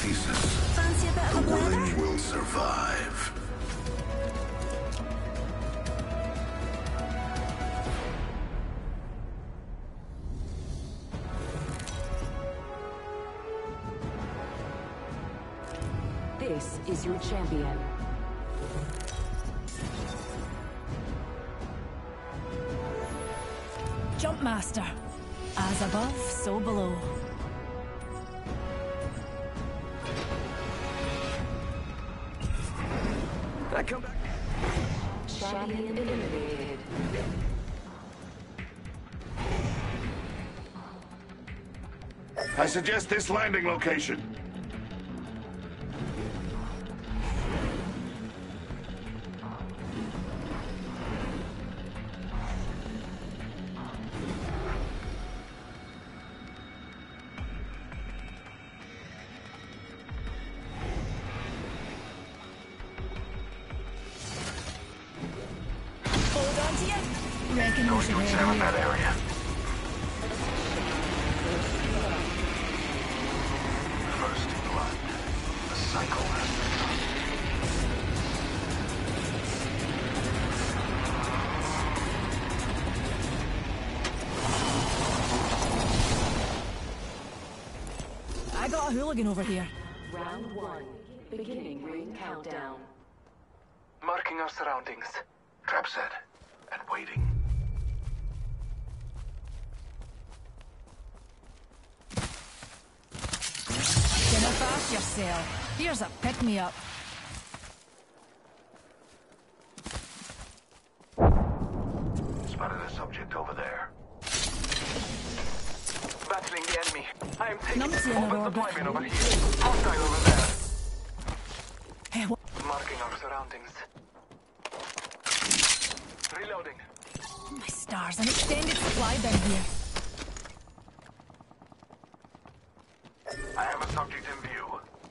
thesis. Fancy a bit of a The willing blather? will survive. This is your champion. Jump master. As above, so below. I come back. Champion eliminated. I suggest this landing location. Hold on to you. Reckon we Going should to head examine here. that area. First blood. The cycle has begun. I got a hooligan over here. Round one. Beginning ring countdown. Marking our surroundings. Trap set. And waiting. Dinner fast yourself. Here's a pick-me-up. Spotted a subject over there. Battling the enemy. I am taking Numpty in our open supply orbit. bin over here. Hostile over there. Hey, what? Marking our surroundings. Reloading. My stars, an extended supply bin here. I have a subject in view.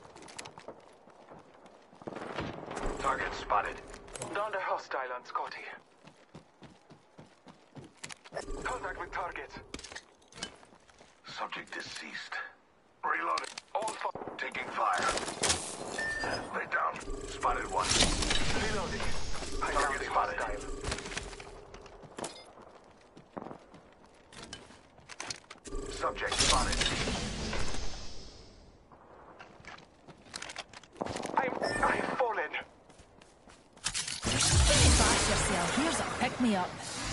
Target spotted. Downed a hostile on Scotty. Contact with target. Subject deceased. Reloading. All Taking fire. Lay down. Spotted one. reloading. I Target downed a spotted. hostile. Subject spotted. I've fallen. Fast yourself. Here's a pick-me-up.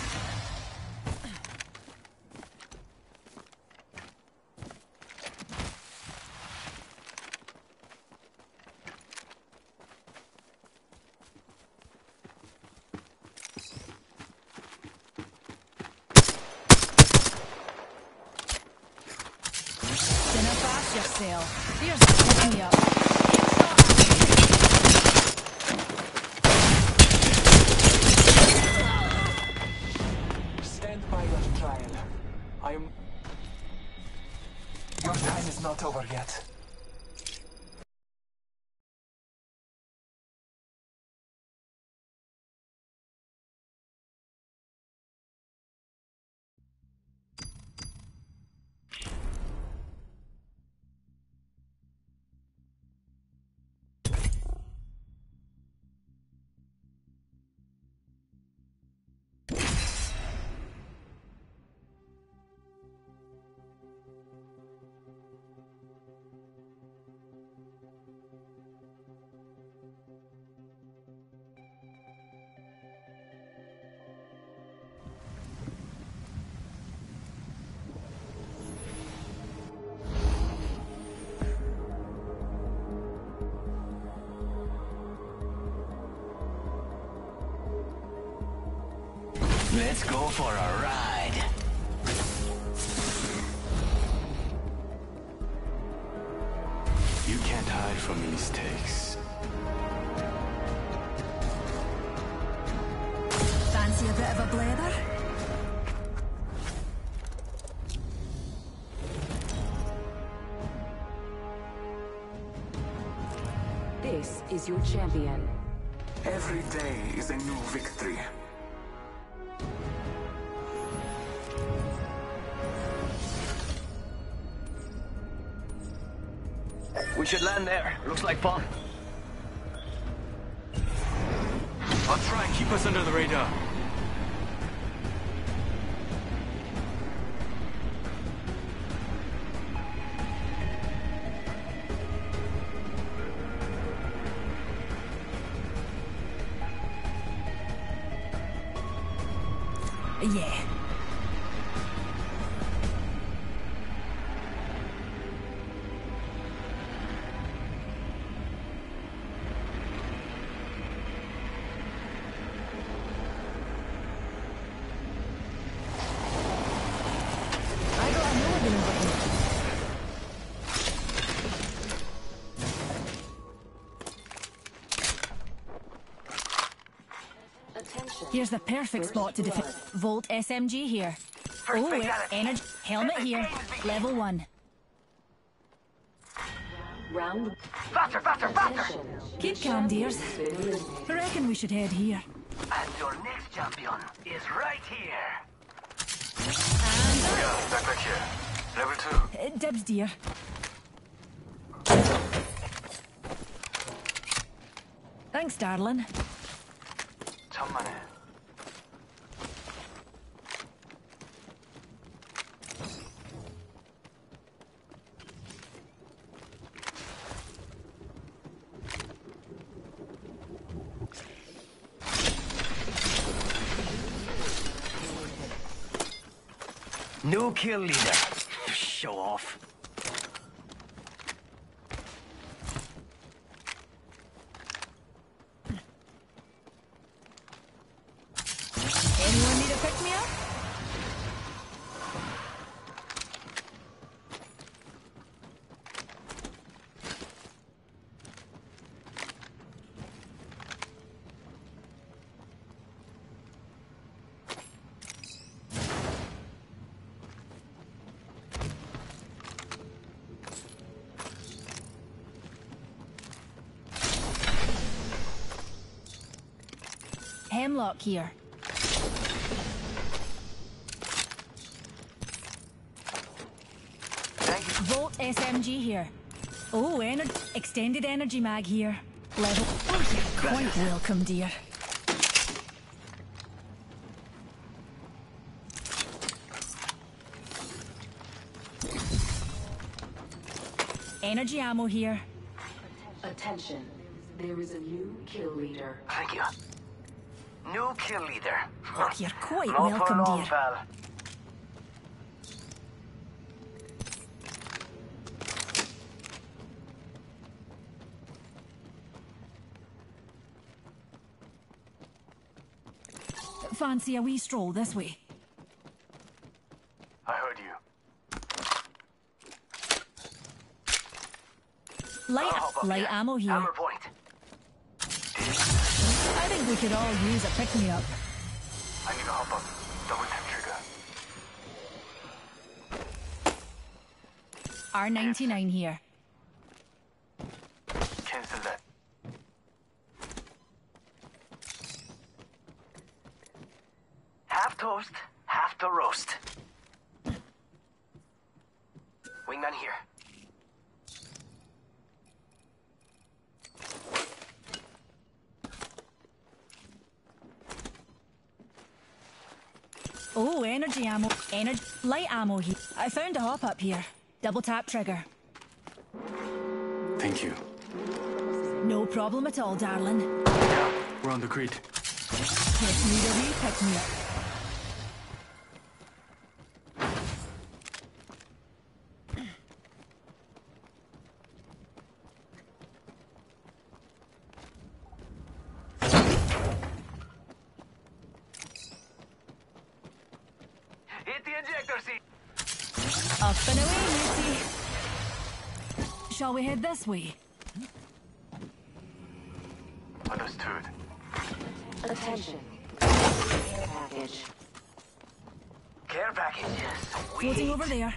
Dinner fast yourself. Here's a pick-me-up. Stand by your trial. I am... Your time is not over yet. Let's go for a ride. You can't hide from mistakes. Fancy a bit of a blather? This is your champion. Every day is a new victory. We should land there. Looks like fun. I'll try and keep us under the radar. Yeah. Here's the perfect spot to defend. Volt SMG here. Oh, energy. Helmet here. Level 1. Round. Faster, faster, faster! Keep calm, dears. I reckon we should head here. And your next champion is right here. Yeah, back here. Level 2. Dibs, dear. Thanks, darling. 천만에. New kill leader. Show off. Anyone need a pick-me-up? Hemlock here. Volt SMG here. Oh, extended energy mag here. Level. Oh, you're quite welcome, dear. Energy ammo here. Attention. There is a new kill leader. Thank you. New kill leader. Oh, you're quite Not for welcome, long, dear. pal. Fancy a wee stroll this way. I heard you. Light ammo here. Hammer point. I think we could all use a pick-me-up. I need to hop up. Double tap trigger. R99 here. Cancel that. Half toast, half to roast. Wingman here. Oh, energy ammo. Light ammo here. I found a hop up here. Double tap trigger. Thank you. No problem at all, darling. We're on the crate. Just need a wee pick-me-up. Hit the ejector seat. Up and away, Lucy. Shall we head this way? Understood. Attention. Care package. Care package. Floating over there.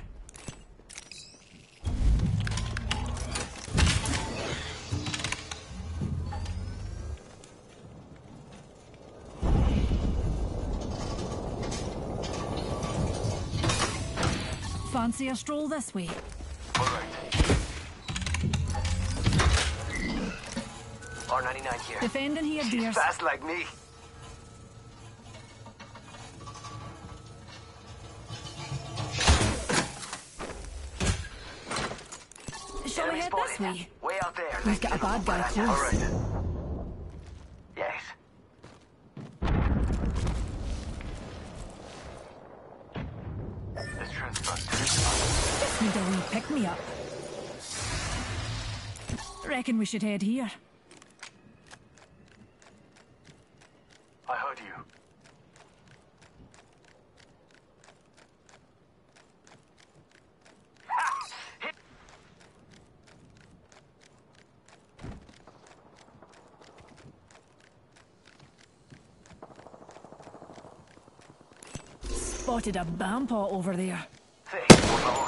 Fancy a stroll this way? All right. R99 here. Defending here, She's dears. fast like me. Shall we Enemy head spotted. this way? Way out there. We've got a bad guy close. All right. Yes. Let's transfer to this spot. Just need a wee pick-me-up. Reckon we should head here. I heard you. Spotted a bampaw over there. Hey, one more.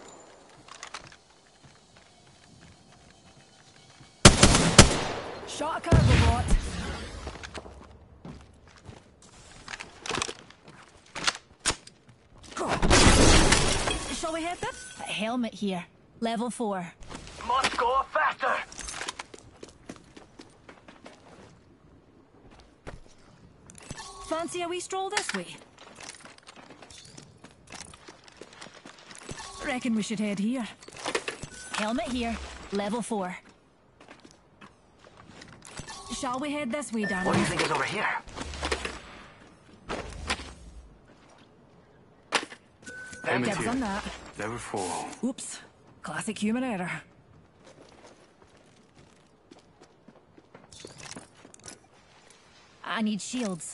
Shot a cargo bot. Shall we head this? A helmet here. Level 4. Must go faster. Fancy a wee stroll this way? Reckon we should head here. Helmet here. Level 4. Shall we head this way, What do darling? you think is over here? Helmet Dibs on here. that. Level 4. Oops. Classic human error. I need shields.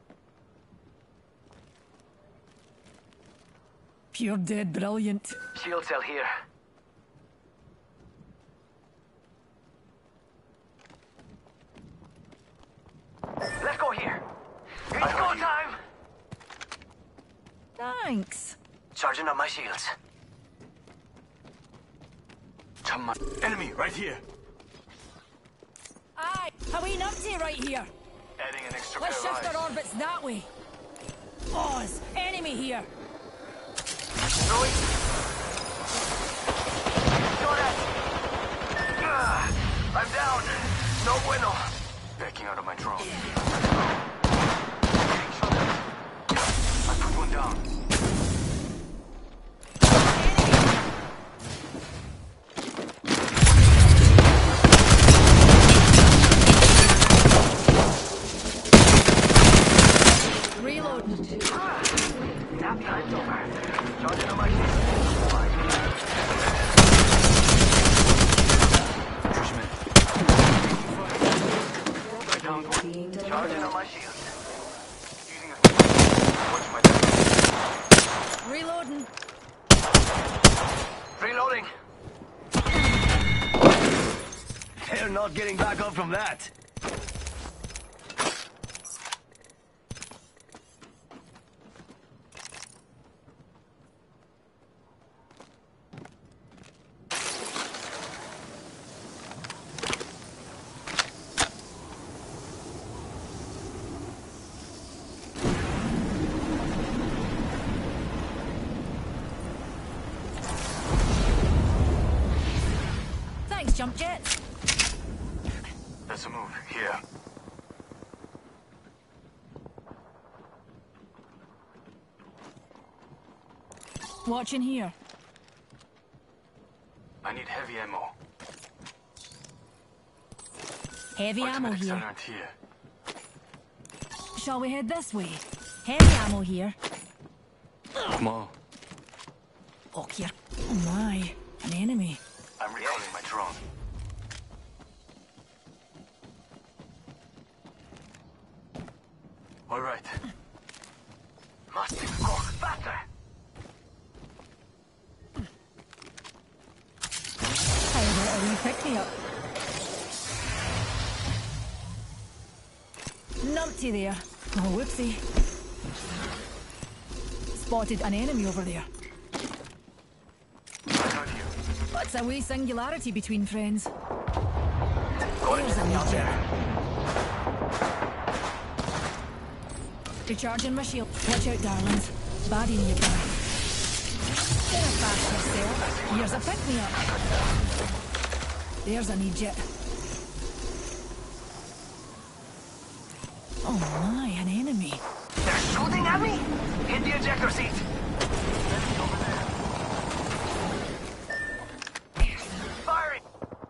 Pure dead brilliant. Shield cell here. Let's go here. It's go time. Thanks. Charging up my shields. Come on. Enemy, right here. Aye, a wee numpty right here. Adding an extra Let's pair of shift eyes. our orbits that way. Oz, enemy here. Louis. Got it. I'm down. No bueno. Backing out of my drone. Getting shot at. I put one down. Reloading. Nap time's over. Charging on my shields. Trishman. I downed one. Charging on my shields. Using a... Watch my back. Reloading. Reloading. They're not getting back up from that. Thanks, jump jets. There's a move. Here. Watching here. I need heavy ammo. Heavy ammo Ultimate here. accelerant here. Shall we head this way? Heavy ammo here. Come on. Oh, here. Oh my. An enemy. I'm recalling my drone. All right. Must go faster. How about a wee pick-me-up? Numpty there. Oh, whoopsie. Spotted an enemy over there. I heard you. What's a wee singularity between friends? Got There's a it. new Out jet. there. Recharging my shield. Watch out, darlings. Baddie nearby. Get a fast yourself. Here's a pick-me-up. There's a new jet. Oh my, an enemy. They're shooting at me? Hit the ejector seat. Firing.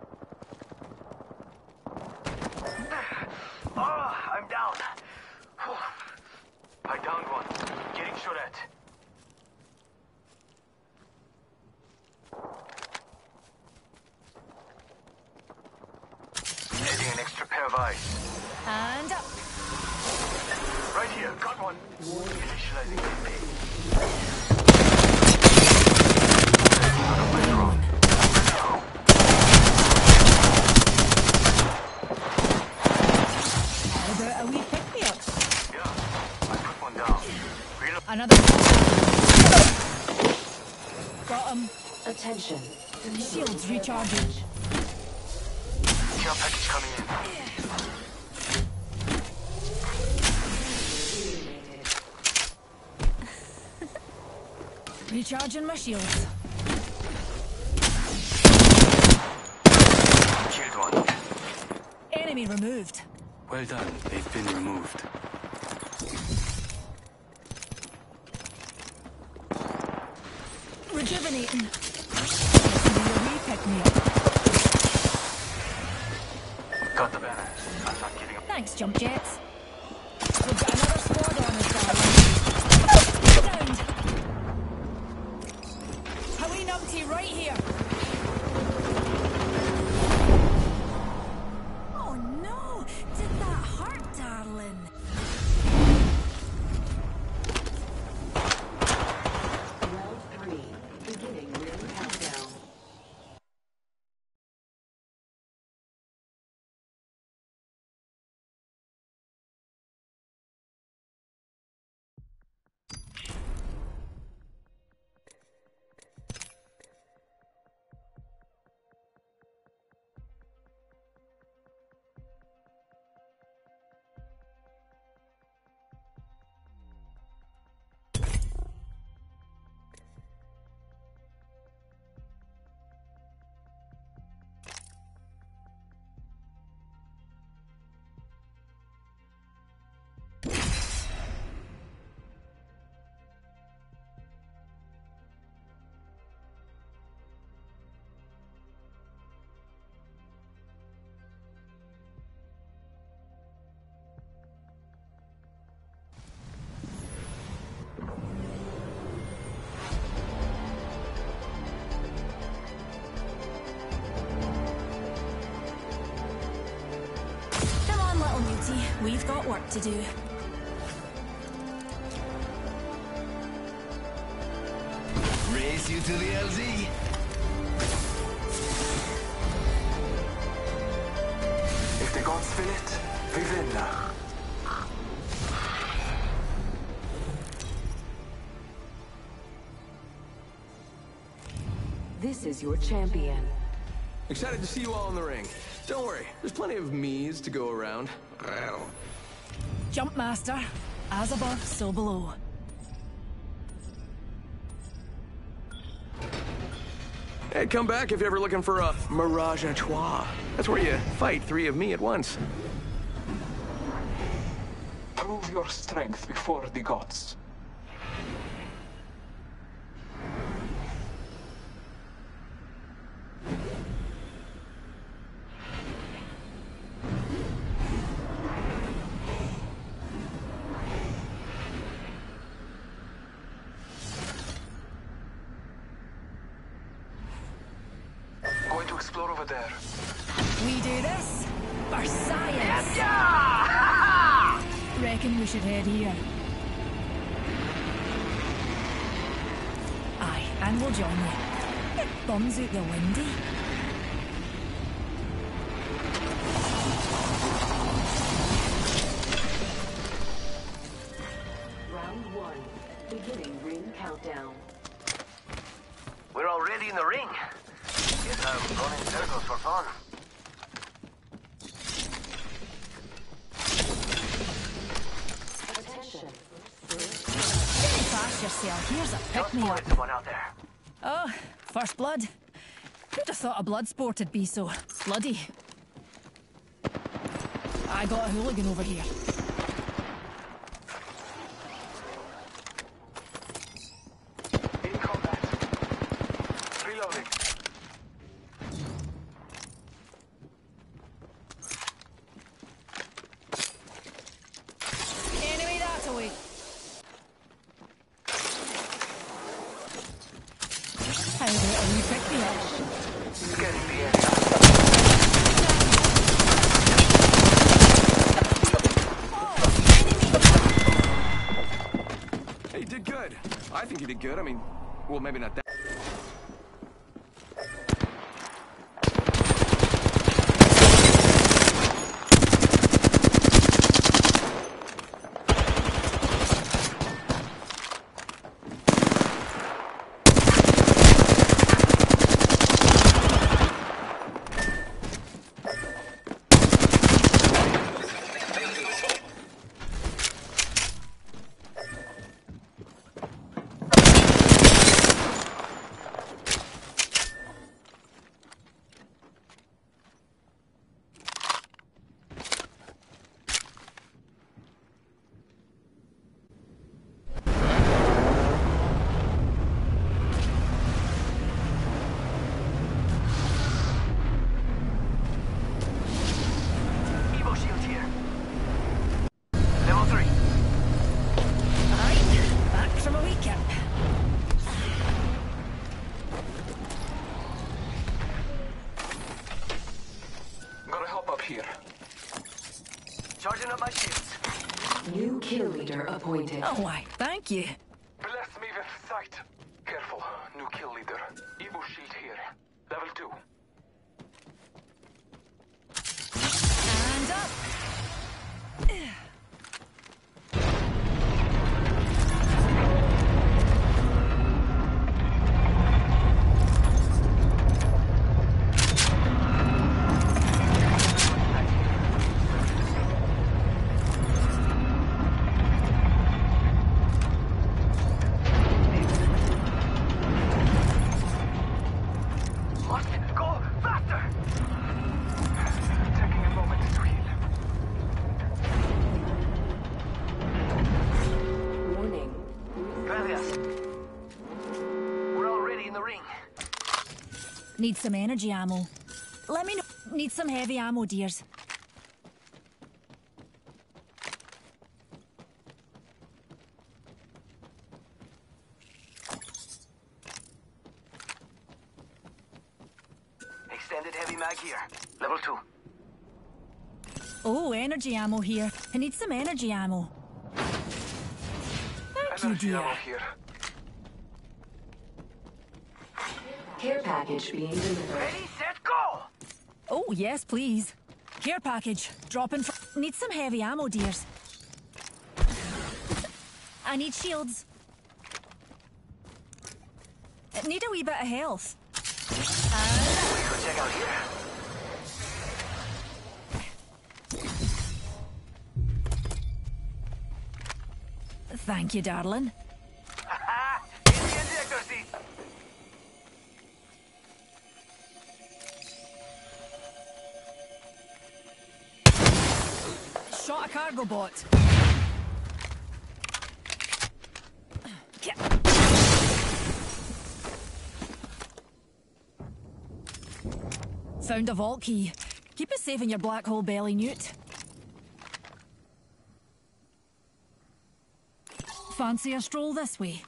Oh, I'm down. I downed one. Getting shot at. Adding an extra pair of eyes. And up. Right here, got one. Initializing campaign. How about a wee pick-me-up? Yeah, I put one down. Reload. Another. Got him. Attention. Shields recharging. Care package coming in. Recharging my shields. Killed one. Enemy removed. Well done. They've been removed. Rejuvenating. Pick-me-up. Got the banner. I'm not giving up. Thanks, jump jets. We've got another squad on us, darling. Downed. A wee numpty right here. Oh no! Did that hurt, darling? Round 3. Beginning ring countdown. Come on, little mutie. We've got work to do. Race you to the LZ. If the gods will it, we will. This is your champion. Excited to see you all in the ring. Don't worry, there's plenty of me's to go around. Wow. Jump master. As above, so below. Hey, come back if you're ever looking for a Mirage à Trois. That's where you fight 3 of me at once. Prove your strength before the gods. Going to explore over there. We do this for science. Reckon we should head here. Aye, and we'll join you. It bums out the windy. Round 1. Beginning ring countdown. We're already in the ring. Guess I'm running circles for fun. Attention. Very fast yourself. Here's a pick-me-up. There's someone out there. Oh, first blood. Who'd have thought a blood sport would be so bloody? I got a hooligan over here. away. How about you pick me up? Scanning the area. Hey, you did good. I think you did good. I mean, well, maybe not that. Evo shield here. Level 3. Alright, back from a weekend. Gotta help up here. Charging up my shields. New kill leader appointed. Oh, why, thank you. Bless me with sight. Careful, new kill leader. Evo shield here. Level 2. And up. Must go faster! Taking a moment to heal. Warning. Gracias. We're already in the ring. Need some energy ammo. Let me know. Need some heavy ammo, dears. Extended heavy mag here. Level 2. Oh, energy ammo here. I need some energy ammo. Thank you, Energy dear. ammo here. Care package being delivered. Ready, set, go! Oh, yes, please. Care package. Dropping from... Need some heavy ammo, dears. I need shields. Need a wee bit of health. Go check out here. Thank you, darling. Haha! In the ejector seat! Shot a cargo bot. Found a vault key. Keep it safe in your black hole belly, Newt. Fancy a stroll this way?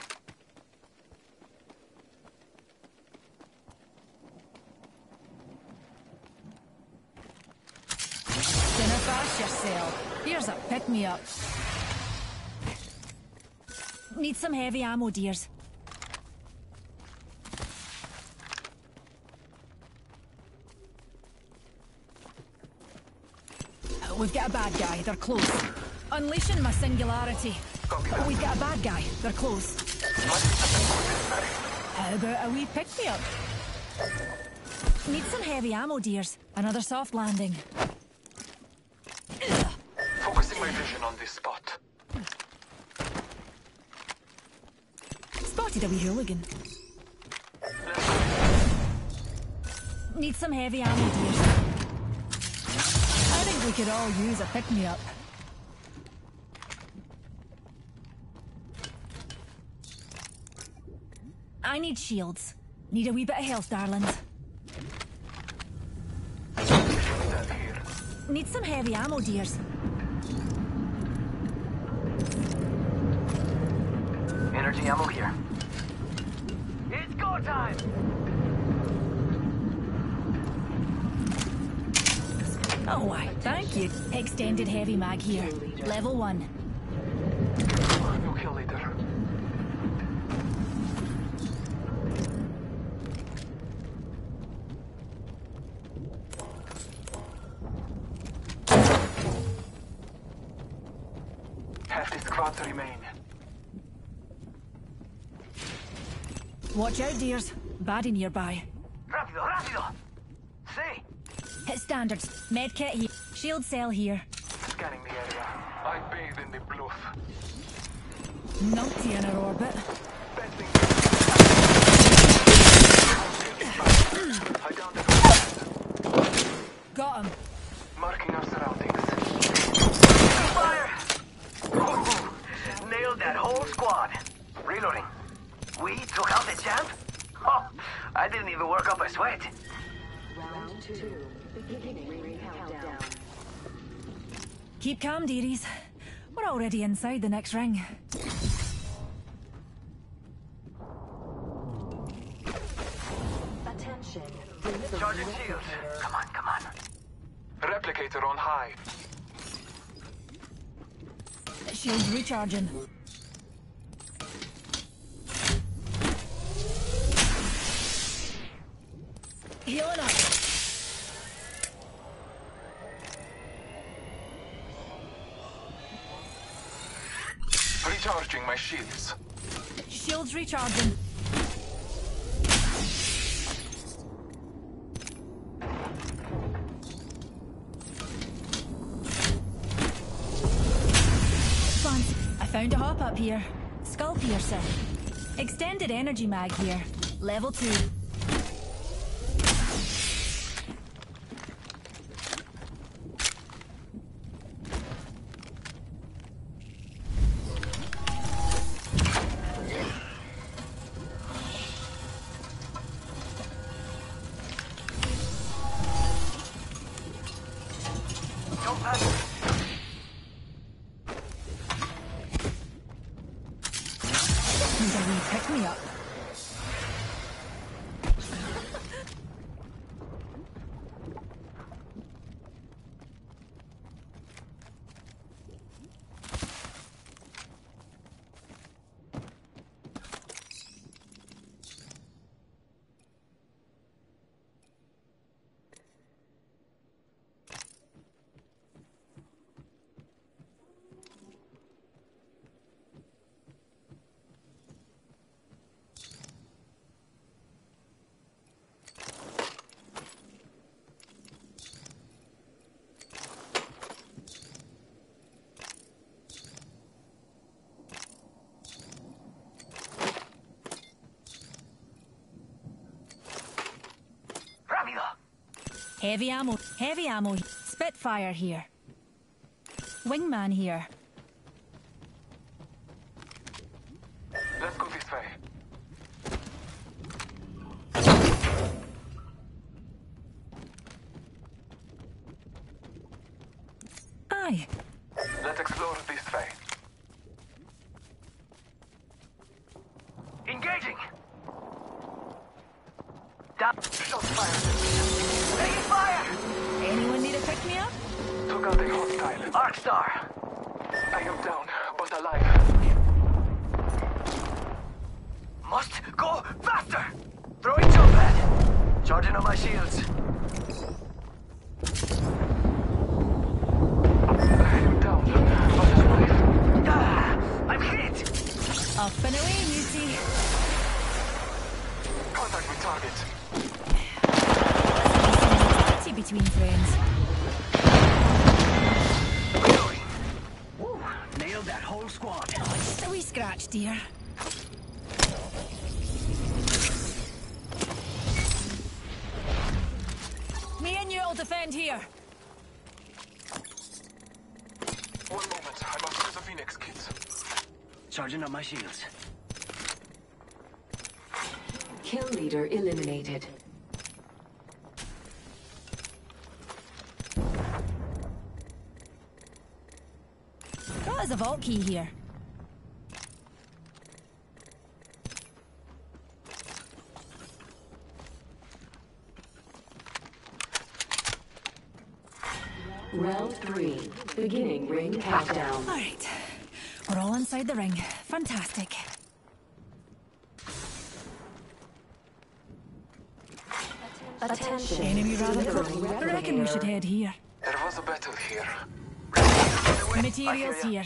Dinner fast yourself. Here's a pick-me-up. Need some heavy ammo, dears. We've got a bad guy. They're close. Unleashing my singularity. We've got a bad guy. They're close. How about a wee pick-me-up? Need some heavy ammo, dears. Another soft landing. Focusing my vision on this spot. Spotted a wee hooligan. Need some heavy ammo, dears. I think we could all use a pick-me-up. I need shields. Need a wee bit of health, darlings. Stand here. Need some heavy ammo, dears. energy ammo here. It's go time! Oh, why, thank you. Extended heavy mag here. Level 1. New kill leader. Half the squad remain. Watch out, dears. Baddie nearby. Rápido, rápido! See? Hit standards. Medkit here. Shield cell here. Scanning the area. I bathe in the bluff. Numpty in our orbit. Bending. I downed it. Got him. Marking our surroundings. Fire! Ooh, nailed that whole squad. Reloading. We took out the champ? Oh, I didn't even work up a sweat. Round 2. Beginning ring countdown. Keep calm, dearies. We're already inside the next ring. Attention. Charging shields. Come on, come on. Replicator on high. Shields recharging. Healing up. Recharging my shields. Shields recharging. Fancy. I found a hop up here. Skull piercer. Extended energy mag here. Level 2. Don't pass. Need a wee pick me up. Rápido! Heavy ammo. Heavy ammo. Spitfire here. Wingman here. Let's go this way. Aye. Let's explore this way. Engaging! Down. Shots fired. Taking fire! Anyone need a pick me up? Took out a hostile. Arcstar! I am down, but alive. Must go faster! Throwing jump pad. Charging on my shields. I am down, but alive. Ah, I'm hit! Up and away, Newsy. Contact with target. Tea between friends. Reloading. Woo, nailed that whole squad. Oh, just a wee scratch, dear. Me and you'll defend here. One moment, I must use the Phoenix kits. Charging up my shields. Kill leader eliminated. Got us a vault key here. Round 3. Beginning ring countdown. All right. We're all inside the ring. Fantastic. Attention. Enemy rally. Delivering I reckon we should head here. There was a battle here. Materials here.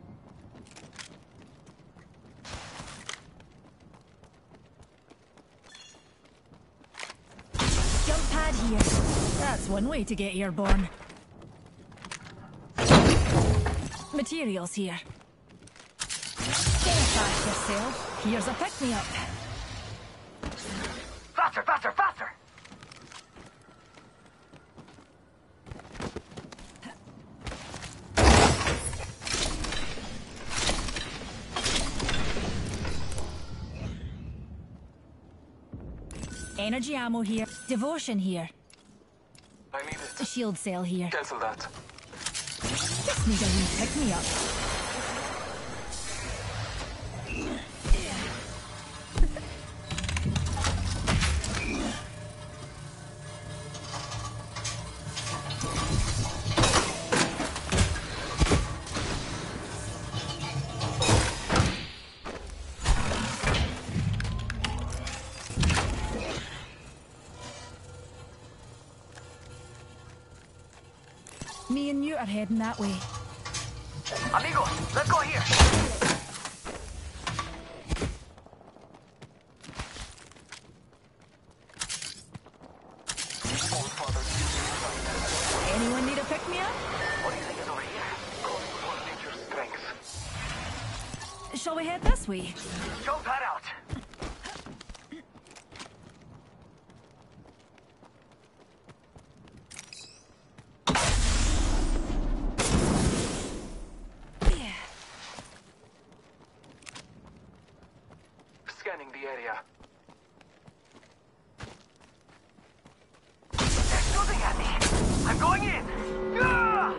Jump pad here. That's one way to get airborne. Materials here. Get past yourself. Here's a pick-me-up. Faster, faster, faster! Energy ammo here. Devotion here. I need A it. shield cell here. Cancel that. Just need a wee pick-me-up. Me and you are heading that way. Amigo, let's go here! Anyone need a pick-me-up? What do you think is over here? One nature's strength. Shall we head this way? Jump pad out! Yeah. Scanning the area. They're shooting at me! I'm going in! Ah!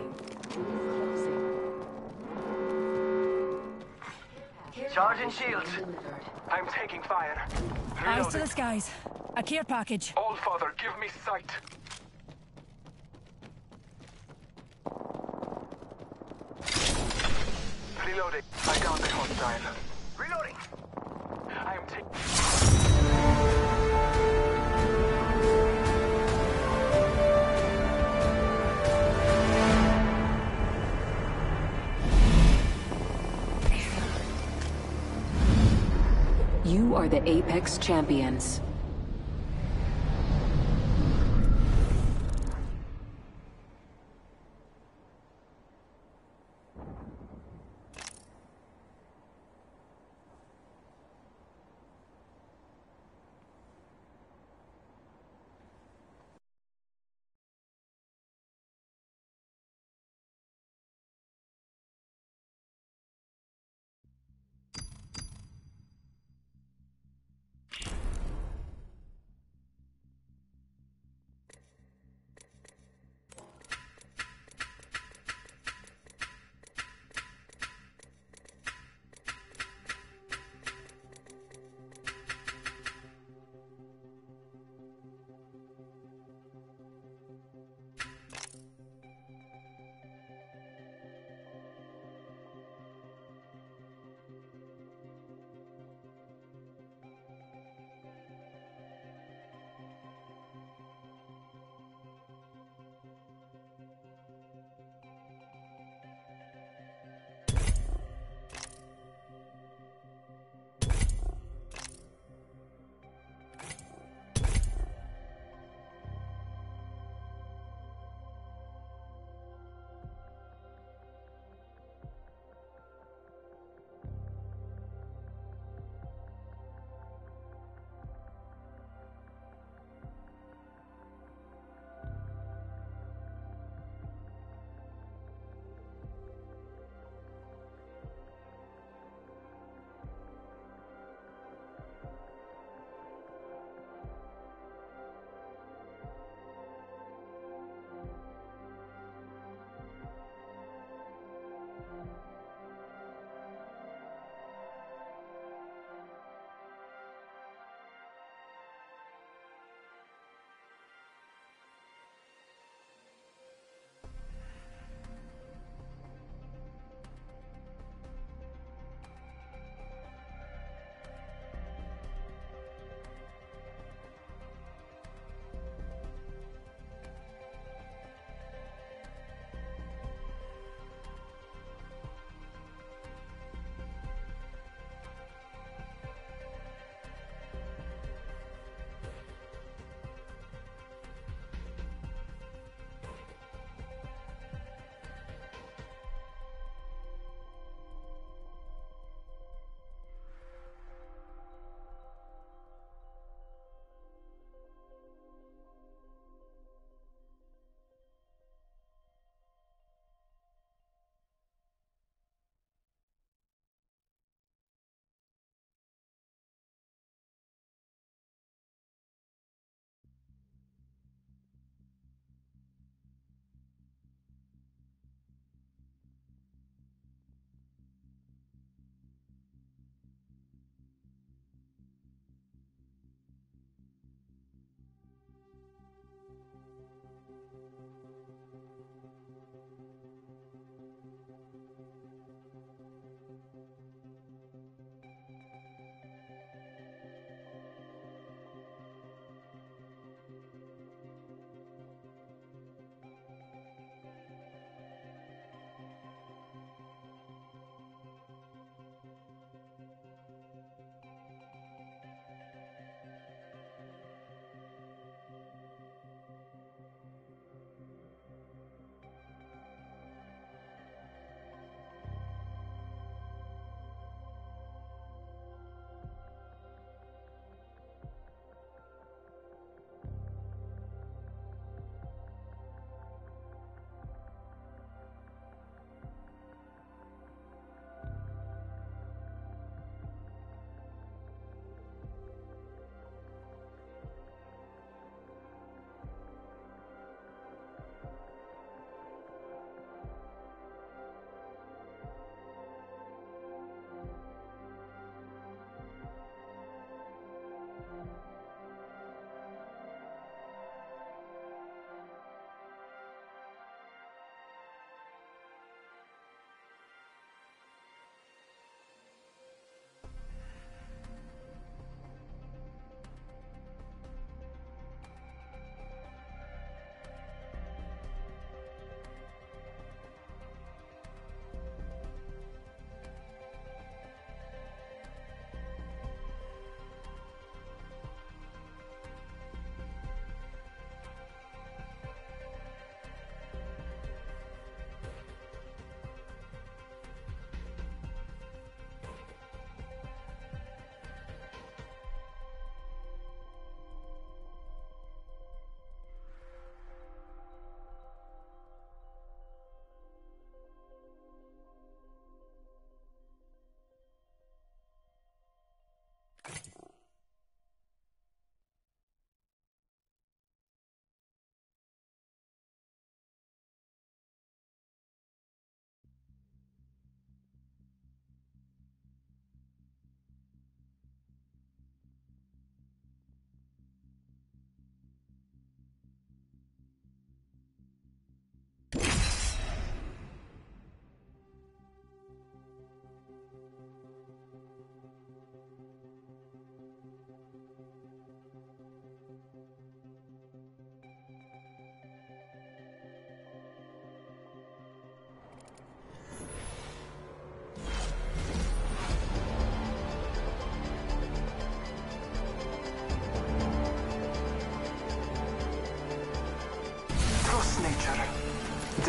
Charging shields. I'm taking fire. Eyes to Reloading. the skies. A care package. All Father, give me sight. Reloading. I got the hostile. Reloading! I am taking. You are the Apex Champions.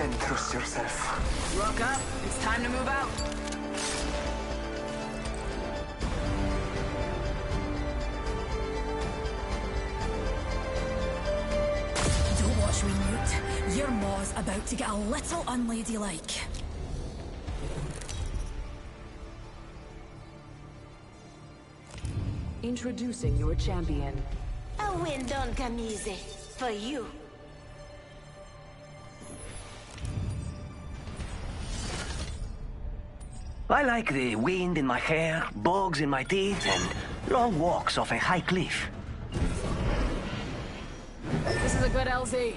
And trust yourself. Rook up. It's time to move out. Don't watch me, Newt. Your maw's about to get a little unladylike. Introducing your champion. A wind on Camise. For you. I like the wind in my hair, bugs in my teeth, and long walks off a high cliff. This is a good LZ.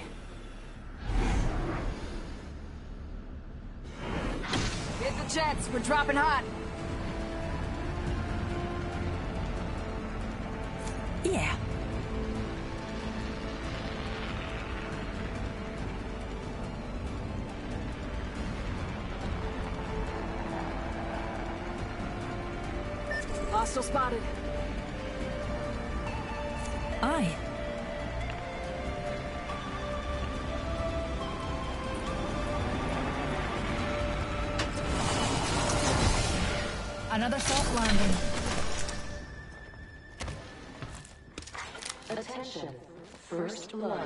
Hit the jets. We're dropping hot. Yeah. Hostile spotted. Aye. Another soft landing. Attention. First blood.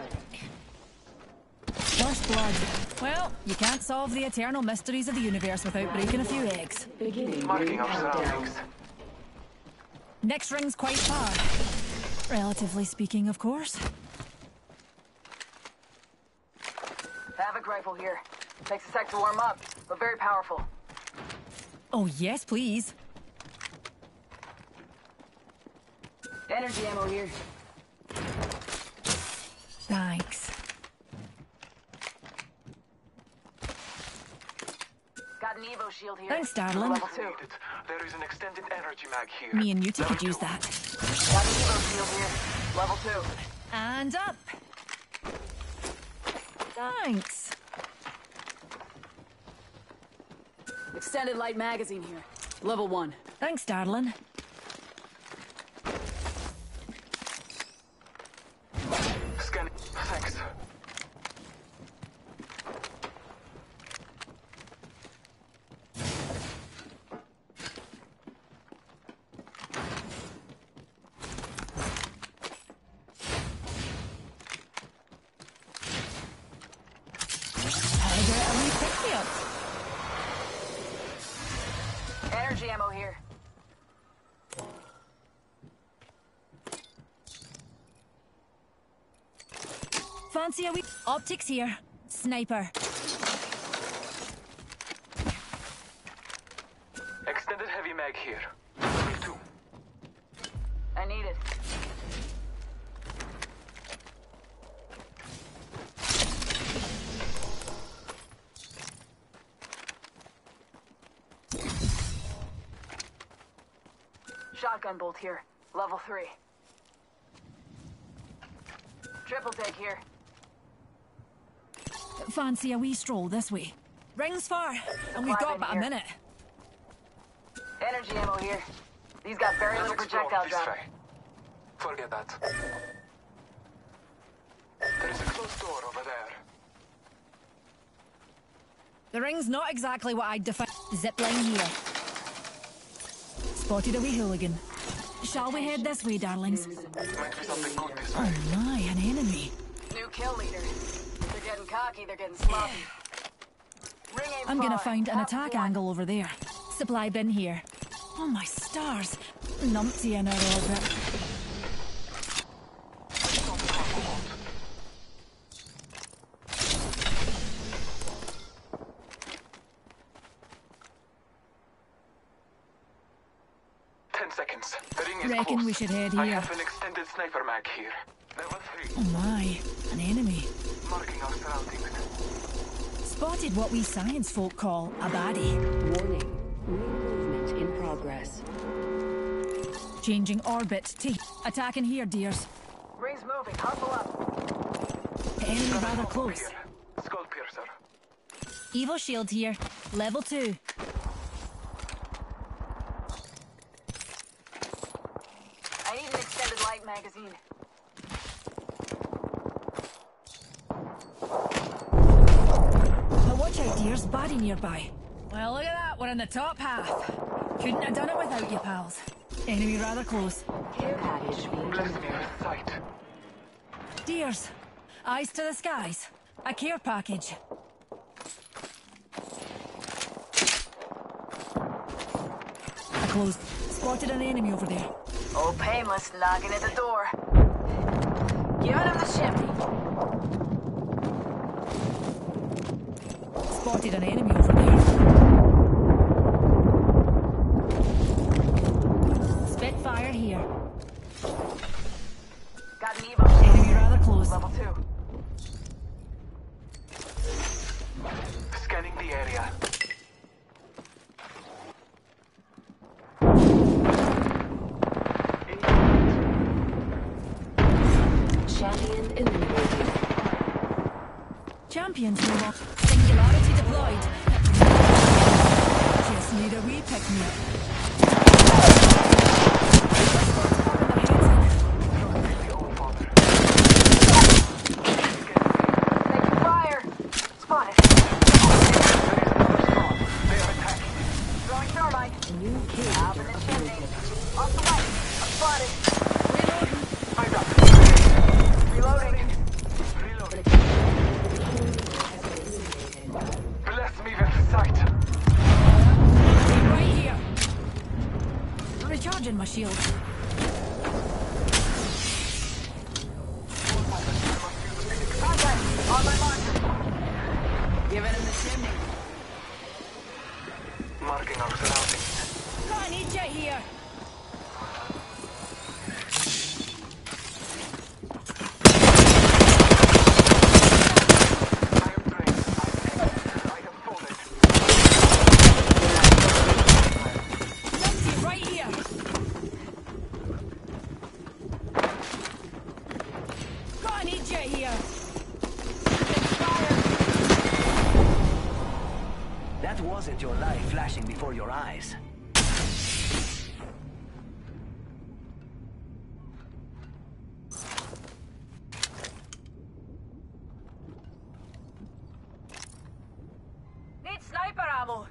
First blood. Well, you can't solve the eternal mysteries of the universe without breaking a few eggs. Beginning Marking ring our countdown. surroundings. Next ring's quite far. Relatively speaking, of course. Havoc rifle here. Takes a sec to warm up, but very powerful. Oh, yes, please. Energy ammo here. Thanks. Got an Evo shield here. Thanks, darling. Level 2. Needed. There is an extended energy mag here. Me and Newty Level could use 2. that. Got an Evo shield here. Level 2. And up. Thanks. Extended light magazine here. Level 1. Thanks, darling. Scanning. Thanks. I get a wee pick-me-up. Energy ammo here. Fancy a wee... Optics here. Sniper. Extended heavy mag here. Level 2. I need it. Shotgun bolt here. Level 3. Triple take here. Fancy a wee stroll this way. Ring's far, and we've got about a minute. Energy ammo here. These got very Let's little explore projectile this drop. way. Forget that. There is a closed door over there. The ring's not exactly what I'd define. Zipline here. Spotted a wee hooligan. Shall we head this way, darlings? Might be something good this way. Oh my, an enemy. New kill leader. They're getting cocky, they're getting sloppy. Ring aim I'm gonna far. find an Top attack one. angle over there. Supply bin here. Oh my stars. Numpty in our orbit. Seconds. The ring is Reckon close. we should head I here. have an extended sniper mag here. Level 3. Oh my, an enemy. Marking our surroundings. Spotted what we science folk call a baddie. Warning. Ring movement in progress. Changing orbit to attacking here, dears. Ring's moving. Hustle up. Enemy rather Up close. here. Skull piercer. Evo shield here. Level 2. I need an extended light magazine. That Alright, dears, body nearby. Well, look at that, we're in the top half. Couldn't have done it without you, pals. Enemy rather close. Care package being Bless me with sight. Dears, eyes to the skies. A care package. Closed. Spotted an enemy over there. Old Painless knocking at the door. Giving him the chimney. Spotted an enemy over there. Spitfire here. Got an Evo. Enemy rather close. Level 2. Scanning the area. Champion eliminated. Champions move up. Singularity deployed. Just need a wee pick-me-up. Taking fire. Spotted. They are attacking. Throwing thermite. New kill. Out in the chimney. Off the right. I'm spotted. I'm up. Reloading. Reloading. Bless me with sight. Right here. Recharging my shield. Contact. On my mark. Giving him the chimney. Marking our surroundings. Got an eject here. I am drained. I have fallen. Numpty right here. Got an eject here. That wasn't your life flashing before your eyes. Need sniper ammo.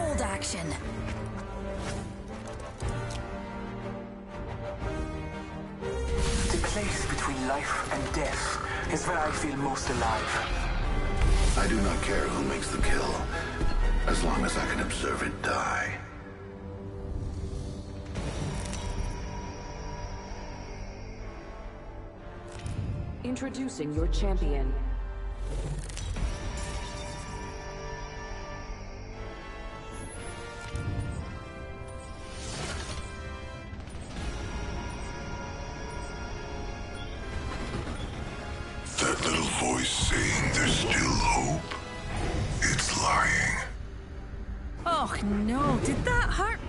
Bold action. The place between life and death is where I feel most alive. I do not care who makes the kill, as long as I can observe it die. Introducing your champion. That little voice saying there's still hope, it's lying. Oh no, did that hurt?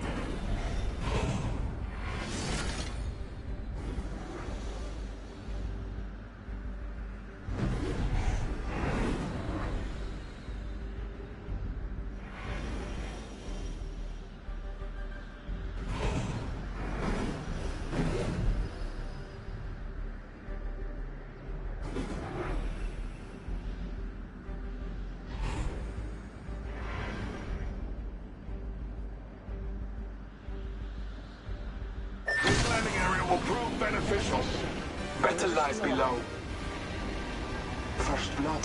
This landing area will prove beneficial. Battle lies below. First blood.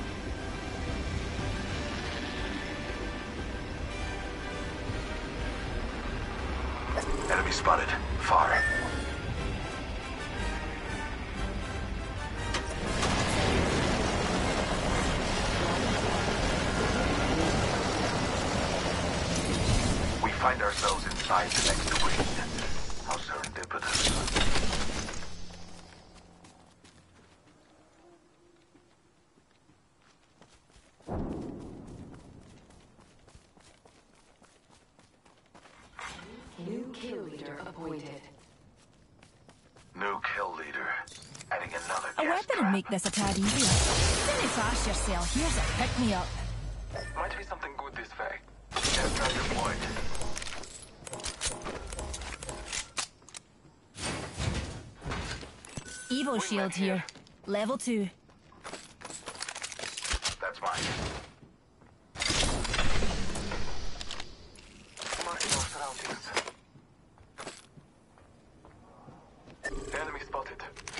Enemy spotted. Far. We find ourselves inside the next ring. How serendipitous. New kill leader appointed. New kill leader. Adding another A gas weapon would make this a tad easier. Don't fast yourself. Here's a pick-me-up. Might be something good this way. Gas trap deployed. Evo shield here. Level 2. That's mine. Marking our surroundings. Enemy spotted.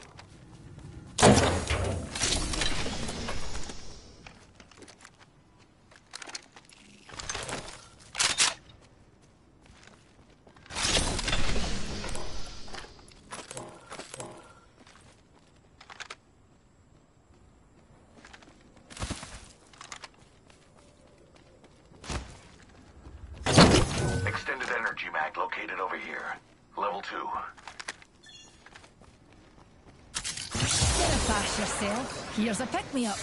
Extended energy mag located over here. Level 2. Don't fast yourself. Here's a pick-me-up.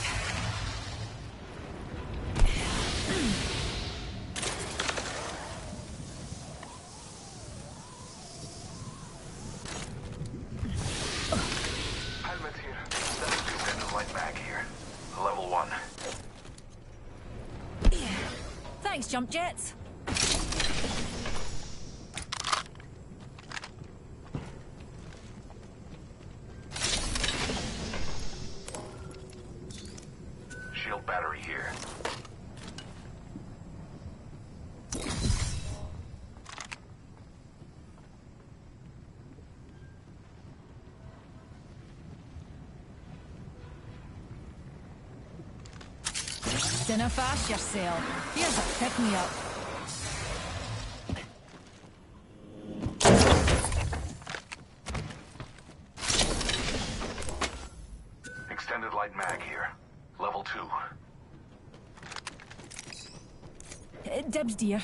Helmet here. Extended light mag here. Level 1. Thanks, jump jets. Shield battery here. Dinna fast yourself. Here's a pick-me-up. Extended light mag here. Level 2. Dibs, dear.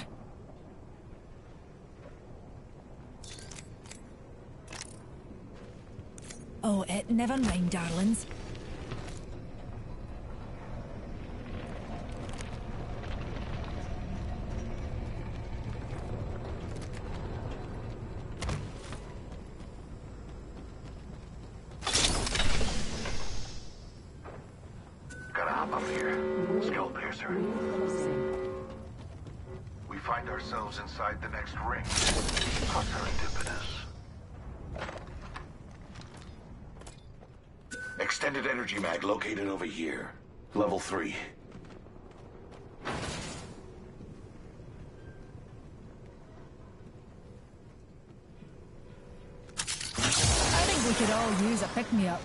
Oh, never mind, darlings. Gotta hop up here. Skull piercer. We find ourselves inside the next ring. How serendipitous. Extended energy mag located over here. Level 3. We could all use a pick-me-up.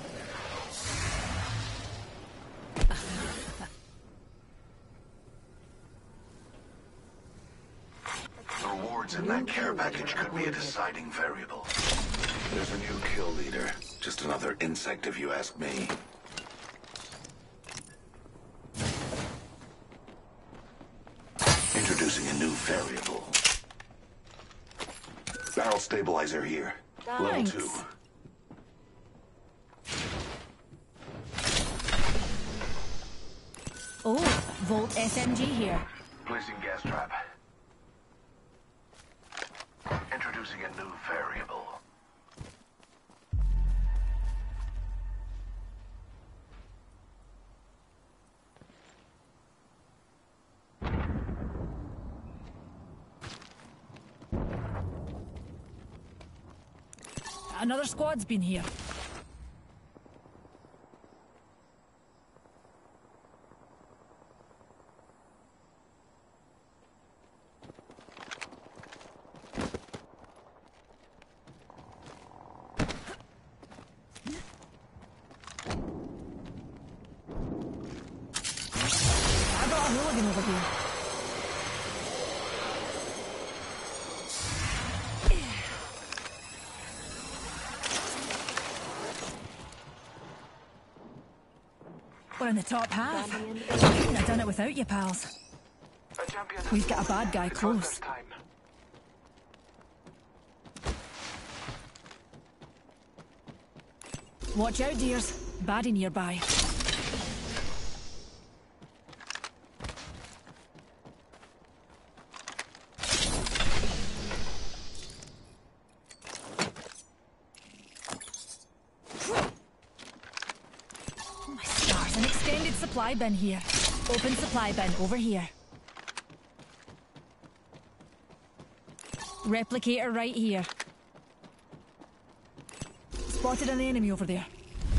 The rewards in that care package could be a deciding variable. There's a new kill leader. Just another insect if you ask me. Introducing a new variable. Barrel stabilizer here. Level Thanks. 2. Oh, Volt SMG here. Placing gas trap. Introducing a new variable. Another squad's been here. I got a hooligan over here. We're in the top half. Couldn't have done it without you, pals. A champion has We've got a fallen. bad guy It was close. their time. Watch out, dears. Baddie nearby. Oh my stars, an extended supply bin here. Open supply bin over here. Replicator right here. Spotted an enemy over there.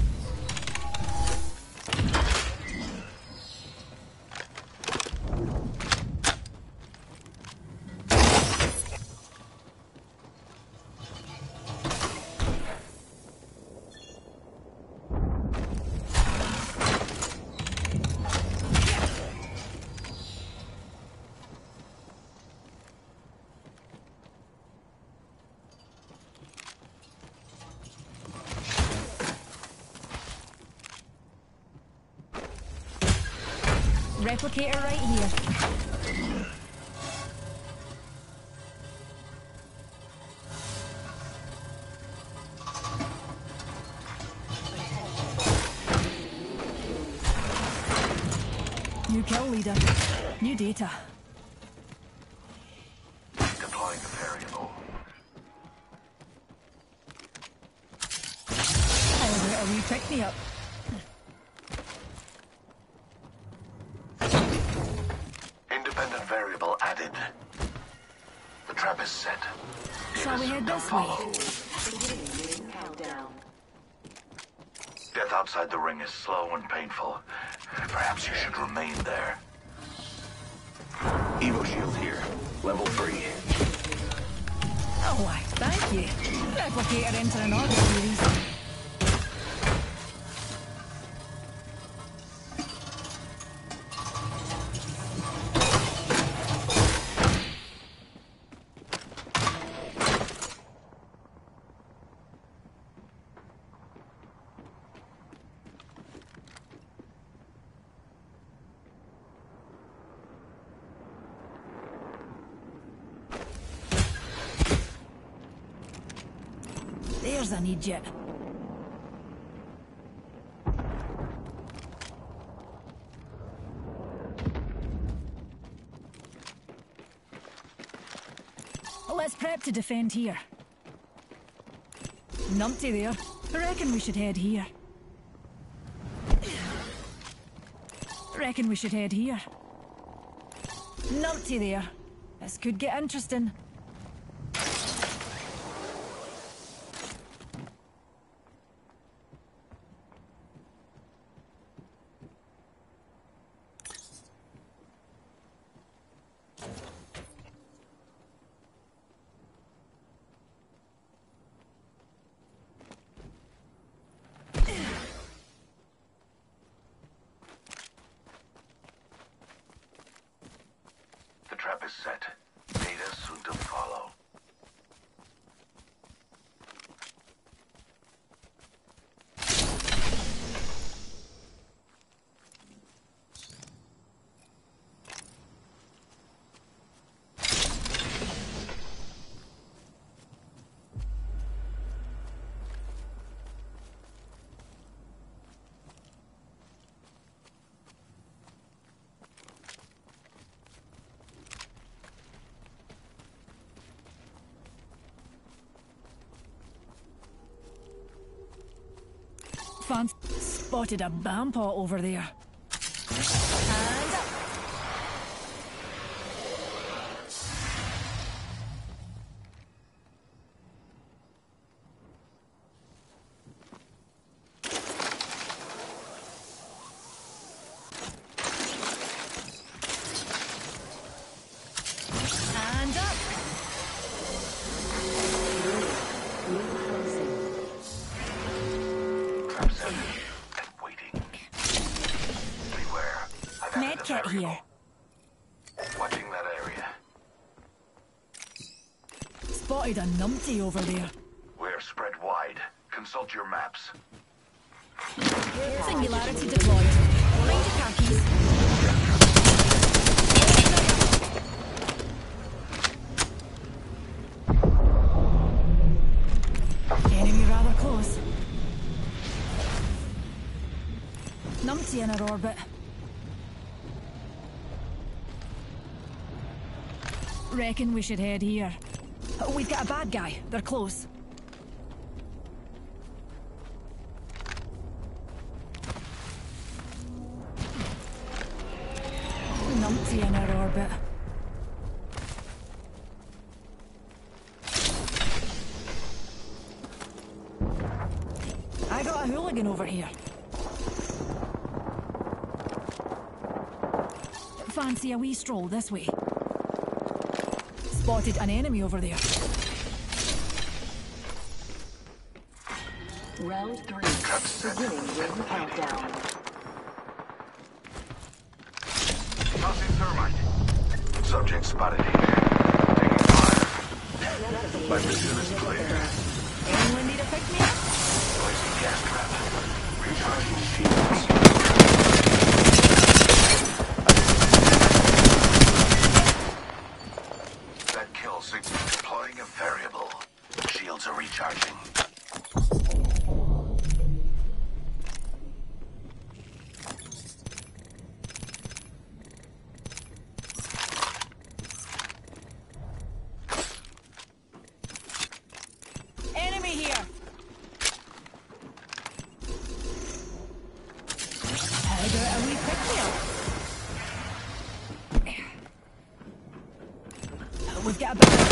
Replicator right here. New kill leader. New data. Deploying the variable. Oh, a wee pick-me-up. Independent variable added. The trap is set. Shall we head this way? Countdown. Death outside the ring is slow and painful. Perhaps you should remain there. Evo shield here. Level 3. Oh, why, thank you. Replicator entering order series. There's an Egypt. Let's prep to defend here. Numpty there. I reckon we should head here. Reckon we should head here. Numpty there. This could get interesting. set. Data soon to follow. Spotted a bampaw over there. And up. And up. Medkit here. Watching that area. Spotted a numpty over there. We're spread wide. Consult your maps. Singularity deployed. Mind your khakis. Enemy rather close. Numpty in our orbit. Reckon we should head here. We've got a bad guy. They're close. Numpty in our orbit. I got a hooligan over here. Fancy a wee stroll this way. Spotted an enemy over there. Round 3. Beginning ring countdown. Tossing thermite. Subject spotted here. Taking fire. My mission is clear. Anyone need a pick-me-up? Placing gas trap. Recharging shields. Deploying a variable. Shields are recharging. Enemy here. I got a wee pick-me-up. We've got a bad.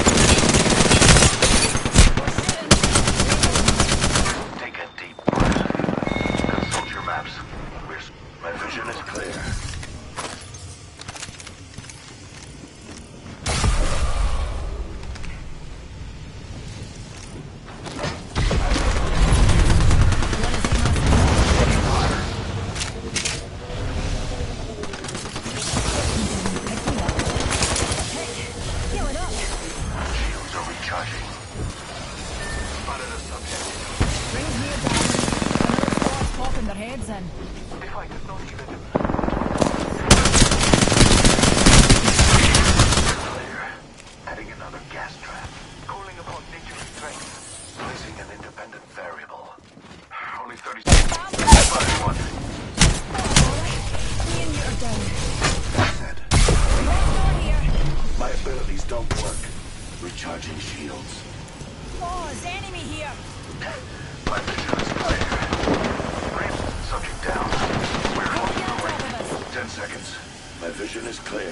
Recharging shields. Pause, enemy here. My vision is clear. Subject down. We're close to the ring. 10 seconds. My vision is clear.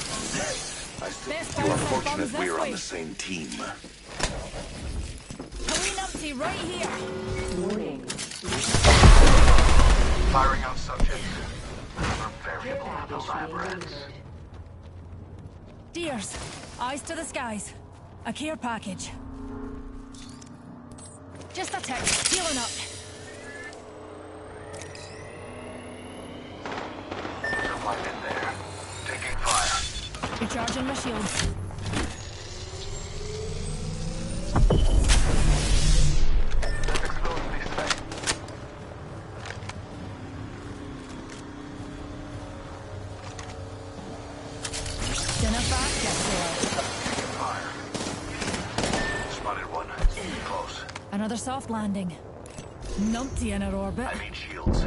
You are fortunate we are on the same team. Clean up right here. Warning. Firing on subject. Another variable in the labyrinth. Deers, eyes to the skies. A care package. Just a tick. Healing up. Survive in there. Taking fire. Recharging my shields. Let's explore this way. Dinner fast, yes, Fire. Spotted one. Close. another soft landing. Numpty in our orbit. I need shields.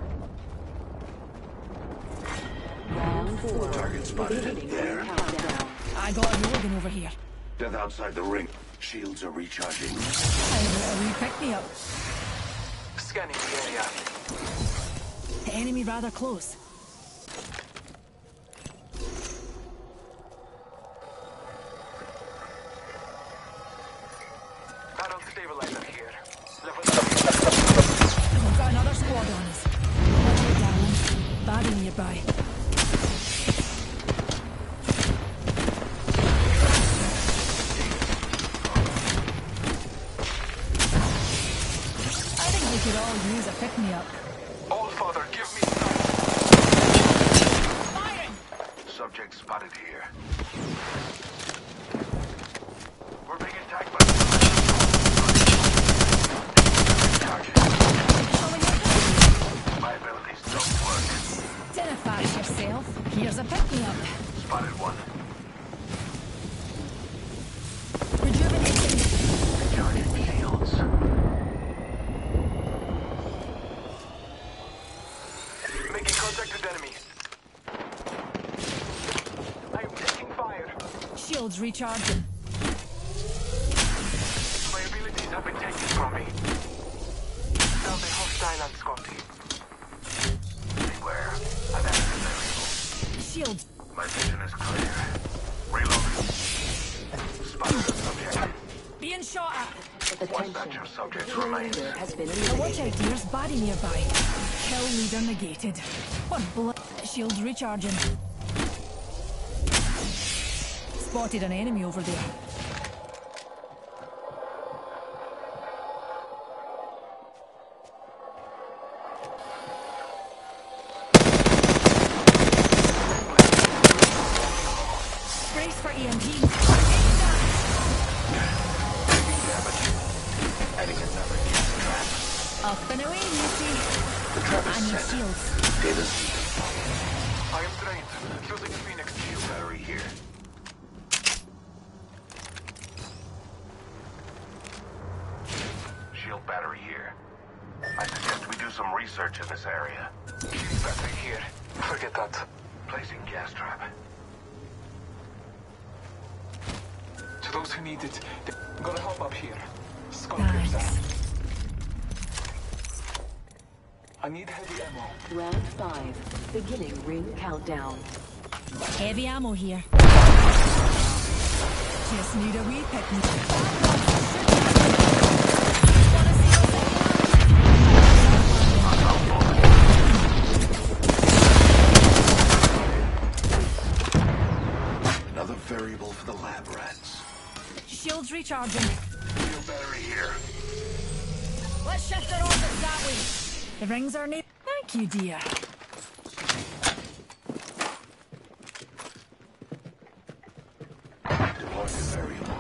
Round 4. Target spotted Beginning there. ring countdown. I got a Logan over here. Death outside the ring. Shields are recharging. How about a wee pick-me-up? Scanning the area. The enemy rather close. Barrel stabilizer here. Level We've got another squad on us. Watch out, darling. Body nearby. I think we could all use a pick-me-up. All Father, give me Firing! Subject spotted here. We're being attacked by Showing up. my abilities don't work. Dinner fast yourself. Here's a pick-me-up. Spotted one. Rejuvenating. Recharging shields. making contact with enemies. I am taking fire. Shields recharging. My abilities have been taken from me. Found a hostile on Scotty. Beware. An enemy variable. Shields. My vision is clear. Reloading. Spotted the subject. Being shot at. One batch Attention. of subjects Kill remains. leader has been Now watch eliminated. out, dears. Body nearby. Kill leader negated. One bullet. Shields recharging. Spotted an enemy over there. Brace for EMP. Adding another gas trap. Up and away, you see. The trap I is need set. shields. Data's I am drained. Using a Phoenix shield battery here. Shield battery here. I suggest we do some research in this area. shield battery here. Forget that. Placing gas trap. To those who need it, I'm gonna help up here. Skull Thanks. piercer. I need heavy ammo. Round 5. Beginning ring countdown. Heavy ammo here. Just need a wee pick me. Another variable for the lab rats. Shields recharging. Shield battery here. Let's shift our orbits that way. The rings are neat. Thank you, dear. Deploying the variable.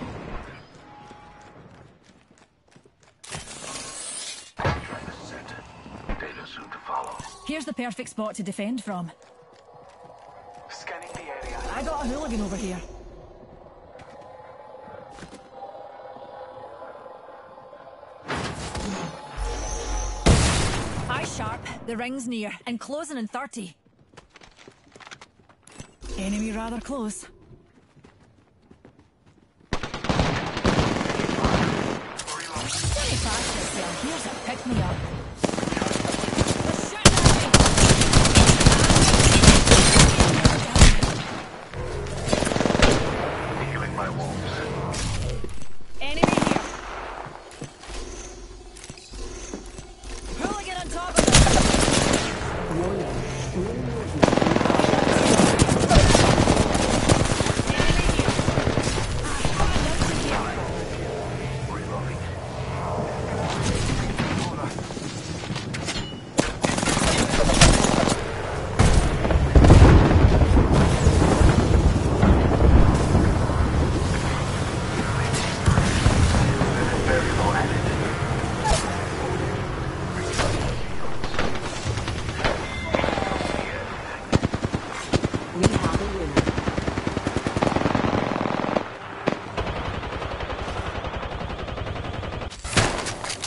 Trying to set. Data soon to follow. Here's the perfect spot to defend from. Scanning the area. I got a hooligan over here. Eye sharp, the ring's near, and closing in 30. Enemy rather close. Very fast yourself. Here's a pick-me-up. They're shooting at me. Healing my wounds. Enemy here. Hooligan on top of us. Warning. Enemy here. Find out here. Reloading.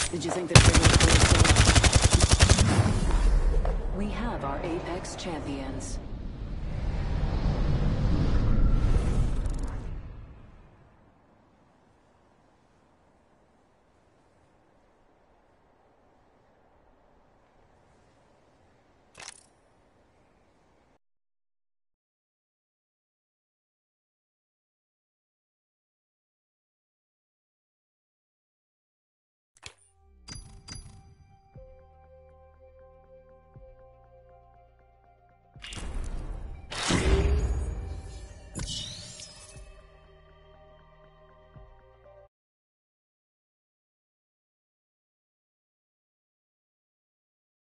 Did you think the trigger would be so? We have our Apex champions.